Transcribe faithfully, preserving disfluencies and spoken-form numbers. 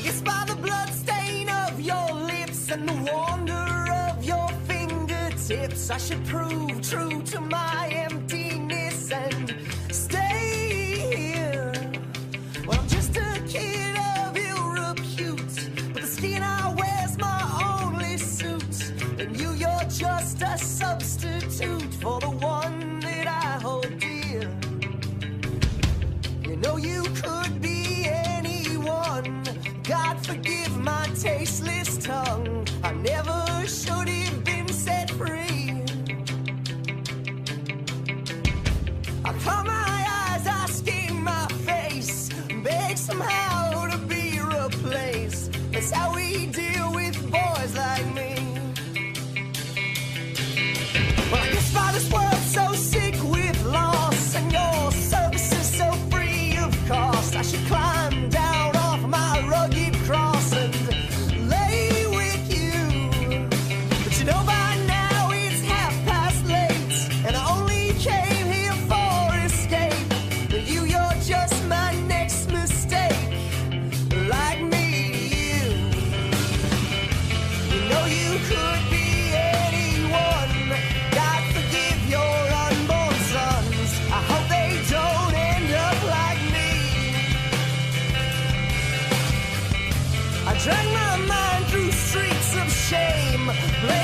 guess by the blood stain of your lips and the wonder of your fingertips, I should prove true to my emptiness and stay here. Well, I'm just a kid of ill repute, but the skin I wear's my only suit. And you, you're just a substitute for the one that I hold dear. You know you could be anyone. God forgive my tasteless tongue. I never should have been set free. I cover my eyes, I skin my face, beg somehow to be replaced. That's how we deal with boys like me. Well, I guess by this world so sick with loss, and your services so free of cost, I should climb down off my rugged cross and lay with you. But you know by now it's half past late, and I only came here for escape. But you, you're just my next mistake, like me to you. You know you could be anyone. God forgive your unborn sons. I hope they don't end up like me. I drag my mind through streets of shame, blame